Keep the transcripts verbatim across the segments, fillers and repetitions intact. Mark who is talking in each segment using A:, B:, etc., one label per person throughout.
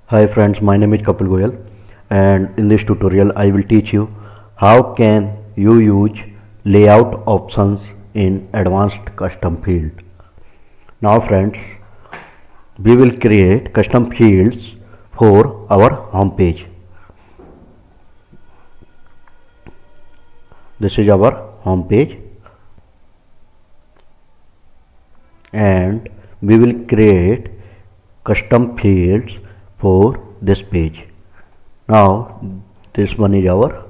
A: Hi friends, my name is Kapil Goyal, and in this tutorial I will teach you how can you use layout options in advanced custom field. Now friends, we will create custom fields for our home page. This is our home page and we will create custom fields for this page. Now this one is our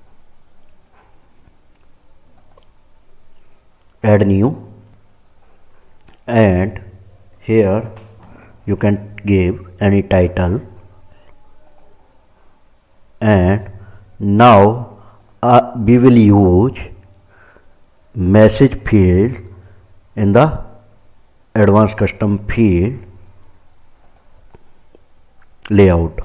A: add new, and here you can give any title, and now uh, we will use message field in the advanced custom field layout.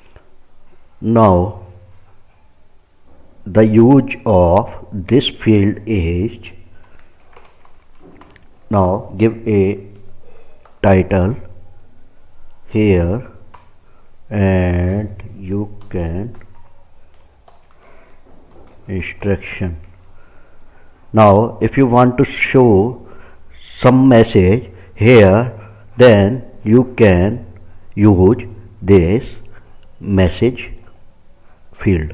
A: Now the use of this field is, now give a title here and you can instruction. Now if you want to show some message here, then you can use this message field.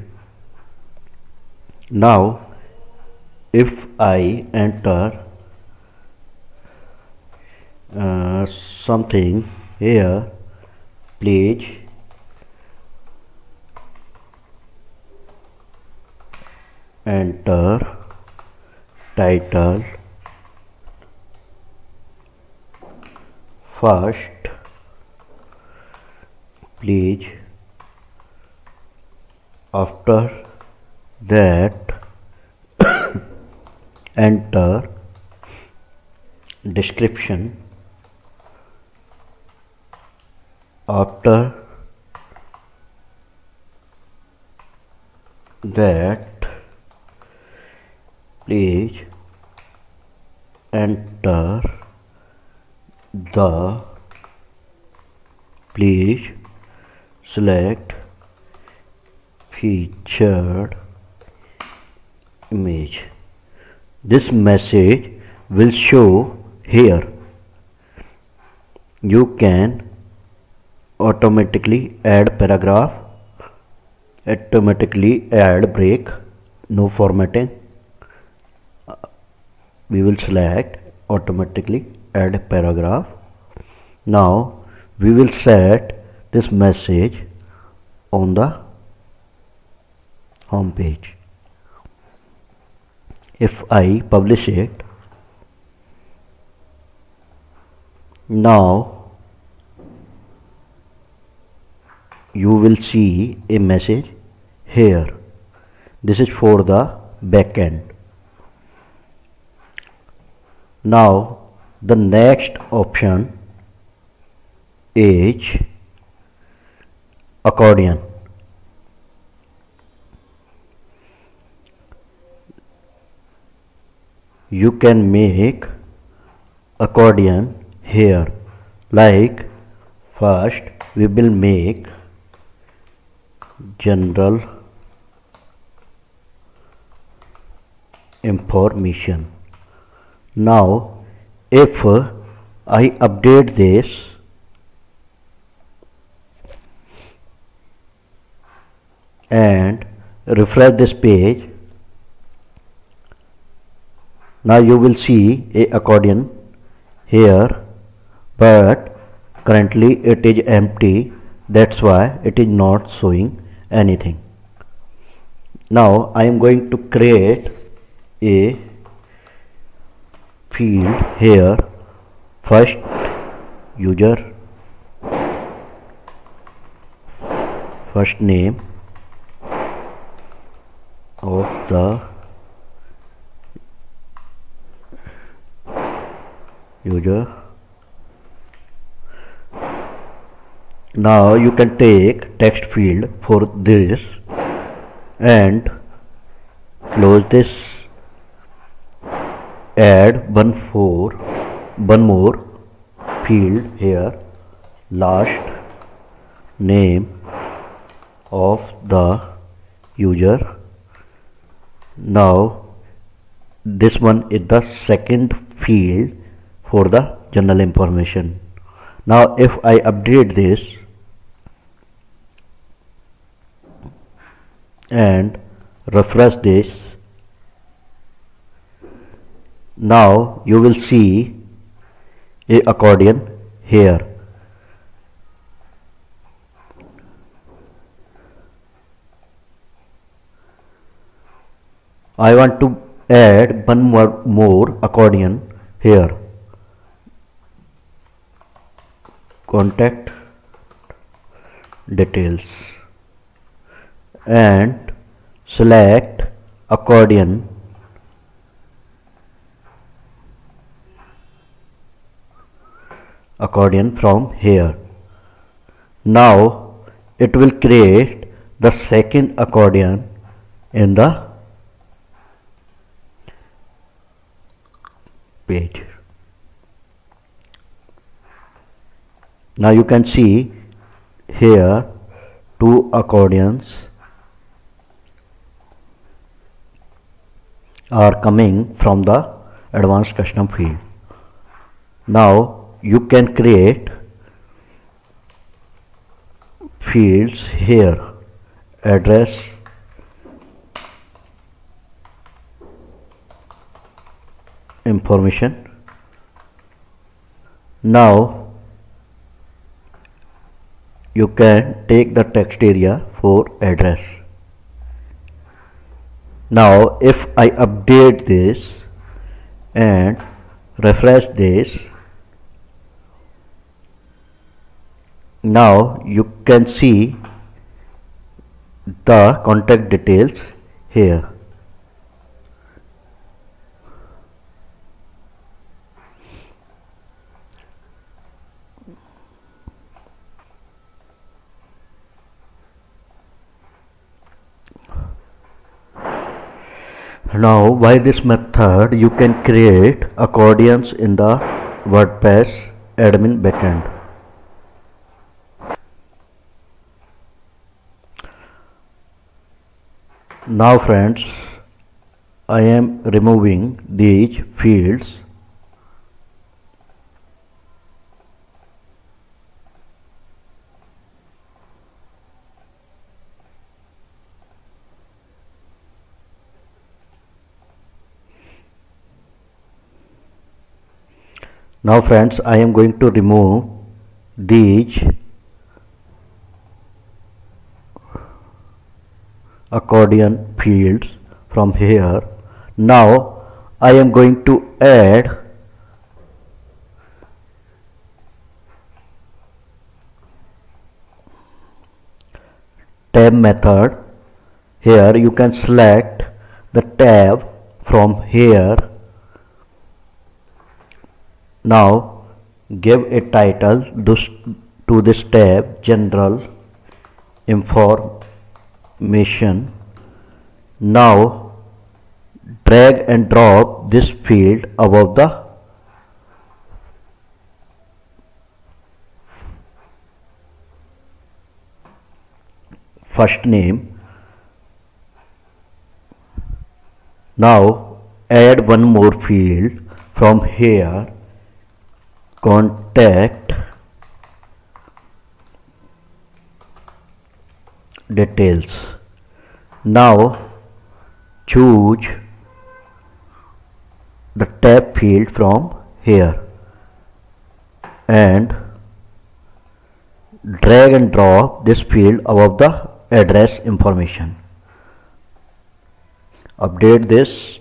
A: Now if I enter uh, something here, please enter title first, please after that enter description, after that please enter the, please select featured image. This message will show here. You can automatically add paragraph, automatically add break, no formatting. We will select automatically add paragraph. Now we will set this message on the home page. If I publish it, now you will see a message here. This is for the backend. Now the next option is accordion. You can make accordion here. Like first we will make general information. Now if I update this, and refresh this page, now you will see a accordion here, but currently it is empty, that's why it is not showing anything. Now I am going to create a field here. First user, first name of the user. Now you can take text field for this and close this. Add one for one more field here, last name of the user. Now this one is the second field for the general information. Now if I update this and refresh this, now you will see a accordion here. I want to add one more, more accordion here. Contact details and select accordion accordion from here. Now it will create the second accordion in the page. Now you can see here two accordions are coming from the advanced custom field. Now you can create fields here: address, information. Now you can take the text area for address. Now if I update this and refresh this, now you can see the contact details here. Now by this method you can create accordions in the WordPress admin backend. Now friends, I am removing these fields. Now friends, I am going to remove these accordion fields from here. Now I am going to add tab method. Here you can select the tab from here. Now give a title to this tab: general information. Now drag and drop this field above the first name. Now add one more field from here: contact details. Now choose the tab field from here and drag and drop this field above the address information. Update this.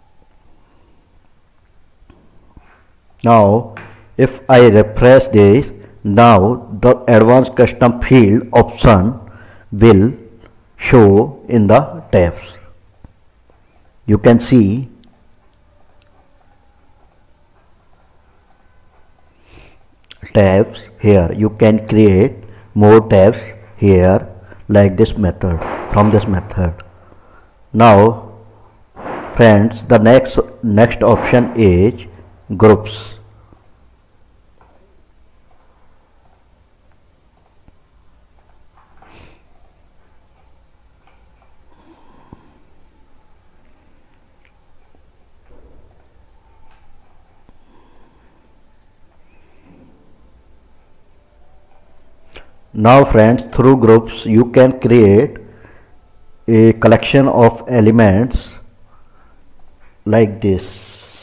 A: Now if I refresh this, now the advanced custom field option will show in the tabs. You can see tabs here. You can create more tabs here like this method, from this method. Now friends, the next next option is groups. Now friends, through groups you can create a collection of elements like this.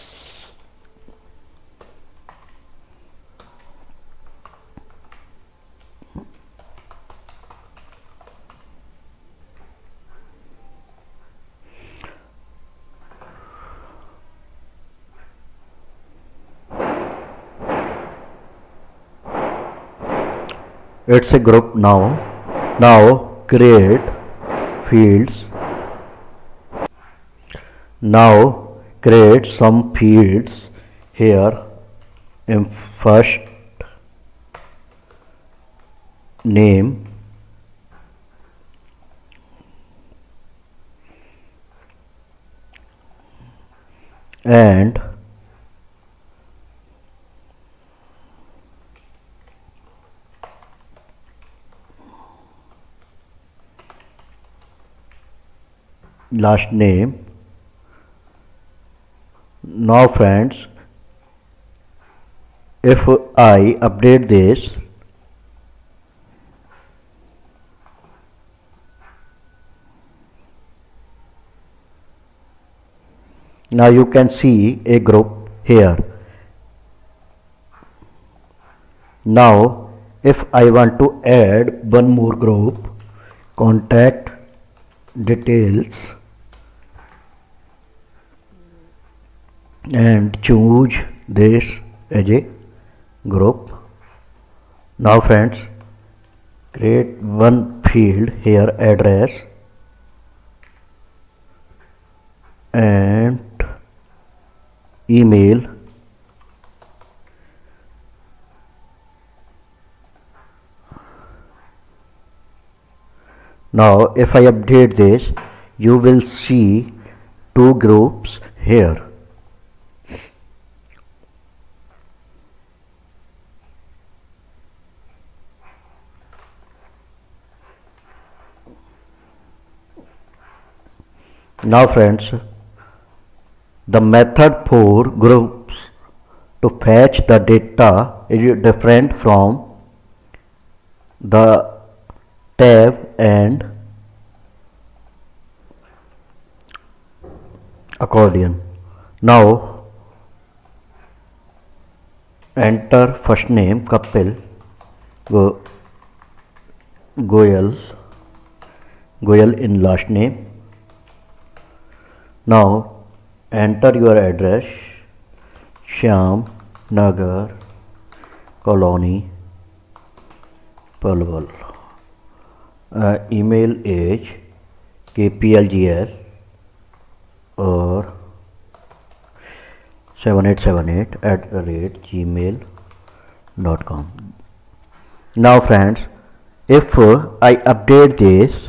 A: It's a group now. Now create fields. Now create some fields here. In first, name, and last name. Now friends, if I update this, now you can see a group here. Now if I want to add one more group, contact details, and choose this as a group. Now friends, create one field here, address, and email, now if I update this, you will see two groups here. Now friends, the method for groups to fetch the data is different from the tab and accordion. Now enter first name Kapil Go Goyal Goyal in last name. Now enter your address, Shyam Nagar Colony, Palwal. Uh, email is kplgl or seven eight seven eight at the rate gmail dot com. Now friends, if uh, I update this,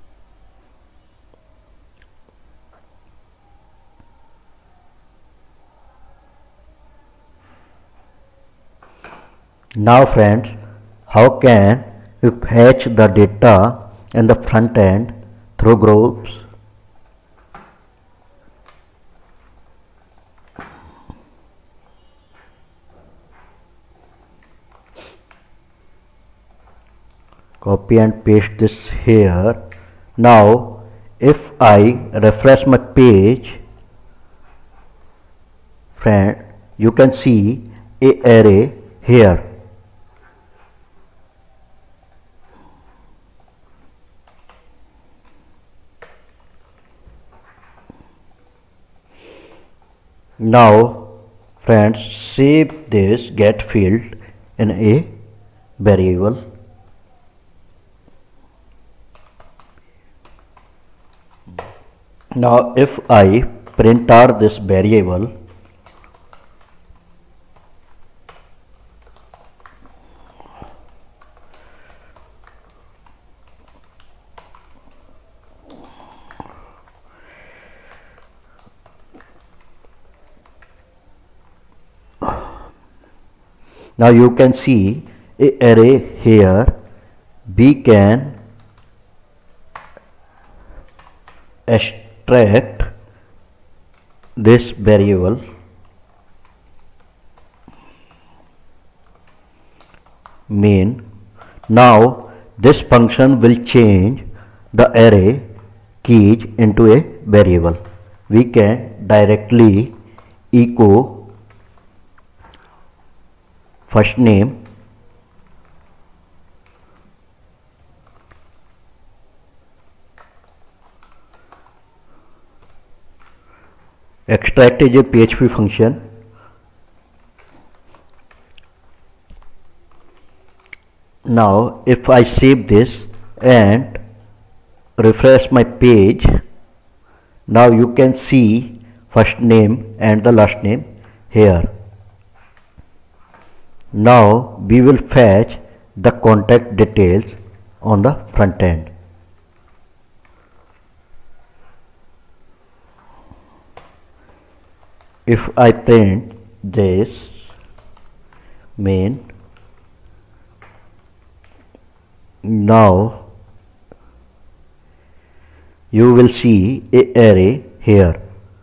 A: now friends, how can you fetch the data in the front end through groups? Copy and paste this here. Now if I refresh my page, friend, you can see a array here. Now friends, save this get field in a variable. Now if I print out this variable, now you can see a array here. We can extract this variable main. Now This function will change the array keys into a variable. We can directly echo first name extract is a P H P function. Now if I save this and refresh my page, now you can see first name and the last name here. Now we will fetch the contact details on the front end. If I print this main, now you will see a array here.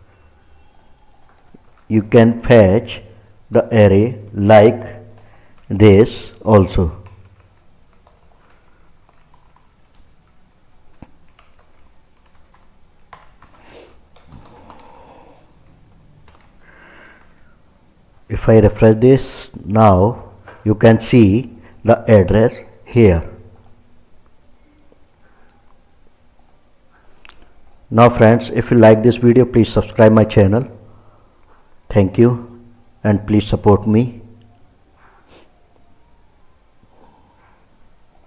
A: You can fetch the array like this also. If I refresh this, now you can see the address here. Now friends, if you like this video, please subscribe my channel. Thank you and please support me.